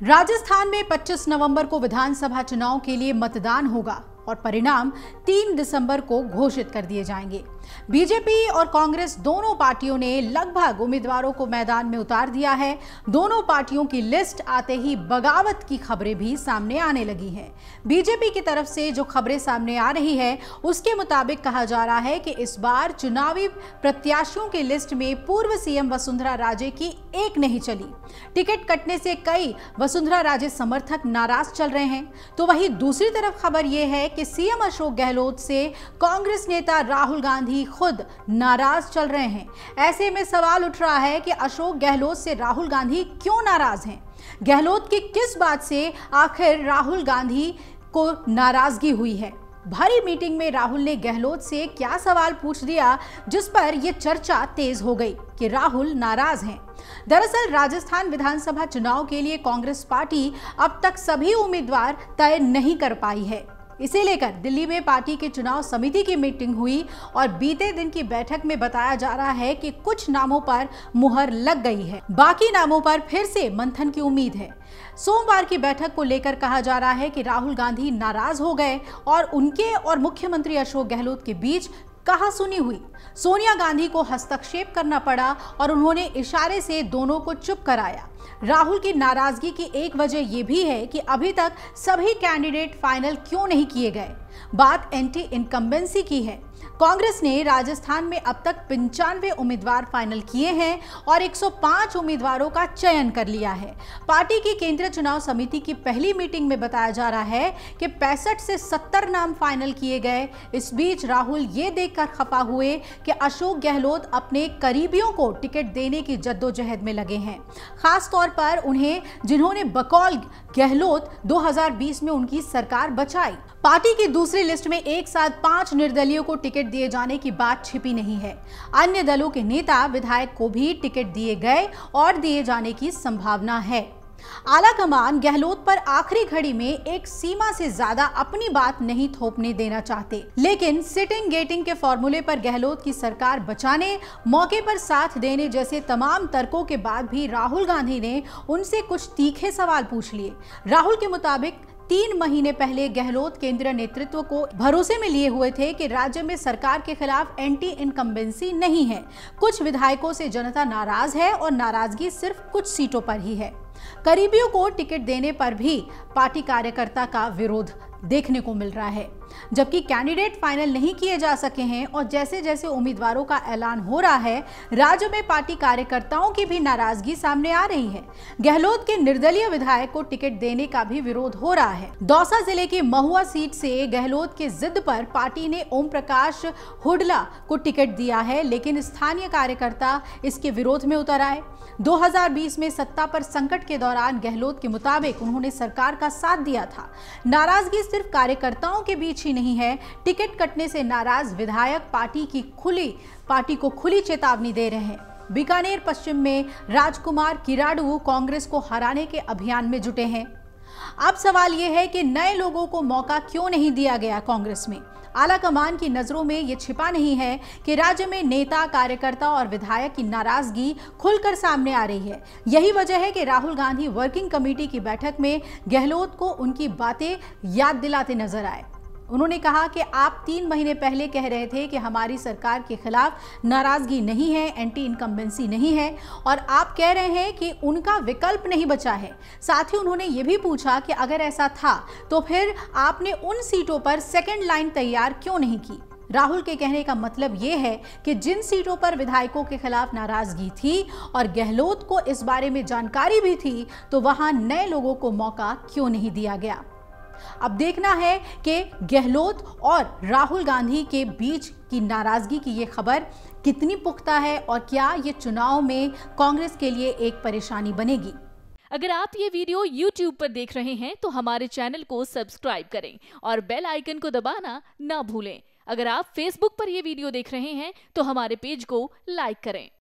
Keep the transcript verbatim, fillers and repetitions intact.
राजस्थान में पच्चीस नवंबर को विधानसभा चुनाव के लिए मतदान होगा और परिणाम तीन दिसंबर को घोषित कर दिए जाएंगे। बीजेपी और कांग्रेस दोनों पार्टियों ने लगभग उम्मीदवारों को मैदान में उतार दिया है। दोनों पार्टियों की लिस्ट आते ही बगावत की खबरें भी सामने आने लगी हैं। बीजेपी की तरफ से जो खबरें सामने आ रही है उसके मुताबिक कहा जा रहा है कि इस बार चुनावी प्रत्याशियों की लिस्ट में पूर्व सीएम वसुंधरा राजे की एक नहीं चली। टिकट कटने से कई वसुंधरा राजे समर्थक नाराज चल रहे हैं। तो वहीं दूसरी तरफ खबर यह है कि सीएम अशोक गहलोत से कांग्रेस नेता राहुल गांधी खुद नाराज चल रहे हैं। ऐसे में सवाल उठ रहा है कि अशोक गहलोत से राहुल गांधी क्यों नाराज हैं? गहलोत की किस बात से आखिर राहुल गांधी को नाराजगी हुई है? भरी मीटिंग में राहुल ने गहलोत से क्या सवाल पूछ दिया जिस पर यह चर्चा तेज हो गई कि राहुल नाराज हैं। दरअसल राजस्थान विधानसभा चुनाव के लिए कांग्रेस पार्टी अब तक सभी उम्मीदवार तय नहीं कर पाई है। इसे लेकर दिल्ली में पार्टी के चुनाव समिति की मीटिंग हुई और बीते दिन की बैठक में बताया जा रहा है कि कुछ नामों पर मुहर लग गई है, बाकी नामों पर फिर से मंथन की उम्मीद है। सोमवार की बैठक को लेकर कहा जा रहा है कि राहुल गांधी नाराज हो गए और उनके और मुख्यमंत्री अशोक गहलोत के बीच कहा सुनी हुई। सोनिया गांधी को हस्तक्षेप करना पड़ा और उन्होंने इशारे से दोनों को चुप कराया। राहुल की नाराजगी की एक वजह यह भी है कि अभी तक सभी कैंडिडेट फाइनल क्यों नहीं किए गए। बात एंटी इनकम्बेंसी की है। कांग्रेस ने राजस्थान में अब तक पंचानवे उम्मीदवार फाइनल किए हैं और एक सौ पाँच उम्मीदवारों का चयन कर लिया है। पार्टी की केंद्रीय चुनाव समिति की पहली मीटिंग में बताया जा रहा है कि पैंसठ से सत्तर नाम फाइनल किए गए। इस बीच राहुल ये देखकर खफा हुए कि अशोक गहलोत अपने करीबियों को टिकट देने की जद्दोजहद में लगे हैं, खास तौर पर उन्हें जिन्होंने बकौल गहलोत दो हज़ार बीस में उनकी सरकार बचाई। पार्टी की दूसरी लिस्ट में एक साथ पांच निर्दलीयों को टिकट दिए जाने की बात छिपी नहीं है। अन्य दलों के नेता विधायक को भी टिकट दिए गए और दिए जाने की संभावना है। आलाकमान गहलोत पर आखिरी घड़ी में एक सीमा से ज्यादा अपनी बात नहीं थोपने देना चाहते, लेकिन सिटिंग गेटिंग के फॉर्मूले पर गहलोत की सरकार बचाने, मौके पर साथ देने जैसे तमाम तर्कों के बाद भी राहुल गांधी ने उनसे कुछ तीखे सवाल पूछ लिए। राहुल के मुताबिक तीन महीने पहले गहलोत केंद्रीय नेतृत्व को भरोसे में लिए हुए थे कि राज्य में सरकार के खिलाफ एंटी इनकम्बेंसी नहीं है। कुछ विधायकों से जनता नाराज है और नाराजगी सिर्फ कुछ सीटों पर ही है। करीबियों को टिकट देने पर भी पार्टी कार्यकर्ता का विरोध देखने को मिल रहा है, जबकि कैंडिडेट फाइनल नहीं किए जा सके हैं और जैसे जैसे उम्मीदवारों का ऐलान हो रहा है, राज्य में पार्टी कार्यकर्ताओं की भी नाराजगी सामने आ रही है। गहलोत के निर्दलीय विधायक को टिकट देने का भी विरोध हो रहा है। दौसा जिले की महुआ सीट से गहलोत के जिद पर पार्टी ने ओम प्रकाश हुडला को टिकट दिया है, लेकिन स्थानीय कार्यकर्ता इसके विरोध में उतर आए। दो हज़ार बीस में सत्ता पर संकट के दौरान गहलोत के मुताबिक उन्होंने सरकार का साथ दिया था। नाराजगी सिर्फ कार्यकर्ताओं के बीच ही नहीं है। टिकट कटने से नाराज विधायक पार्टी की खुली पार्टी को खुली चेतावनी दे रहे हैं। बीकानेर पश्चिम में राजकुमार किराड़ू कांग्रेस को हराने के अभियान में जुटे हैं। अब सवाल यह है कि नए लोगों को मौका क्यों नहीं दिया गया कांग्रेस में। आलाकमान की नजरों में यह छिपा नहीं है कि राज्य में नेता, कार्यकर्ता और विधायक की नाराजगी खुलकर सामने आ रही है। यही वजह है कि राहुल गांधी वर्किंग कमेटी की बैठक में गहलोत को उनकी बातें याद दिलाते नजर आए। उन्होंने कहा कि आप तीन महीने पहले कह रहे थे कि हमारी सरकार के खिलाफ नाराजगी नहीं है, एंटी इनकम्बेंसी नहीं है, और आप कह रहे हैं कि उनका विकल्प नहीं बचा है। साथ ही उन्होंने ये भी पूछा कि अगर ऐसा था तो फिर आपने उन सीटों पर सेकंड लाइन तैयार क्यों नहीं की। राहुल के कहने का मतलब ये है कि जिन सीटों पर विधायकों के खिलाफ नाराजगी थी और गहलोत को इस बारे में जानकारी भी थी, तो वहां नए लोगों को मौका क्यों नहीं दिया गया। अब देखना है कि गहलोत और राहुल गांधी के बीच की नाराजगी की ये खबर कितनी पुख्ता है और क्या ये चुनाव में कांग्रेस के लिए एक परेशानी बनेगी। अगर आप ये वीडियो यूट्यूब पर देख रहे हैं तो हमारे चैनल को सब्सक्राइब करें और बेल आइकन को दबाना ना भूलें। अगर आप फेसबुक पर ये वीडियो देख रहे हैं तो हमारे पेज को लाइक करें।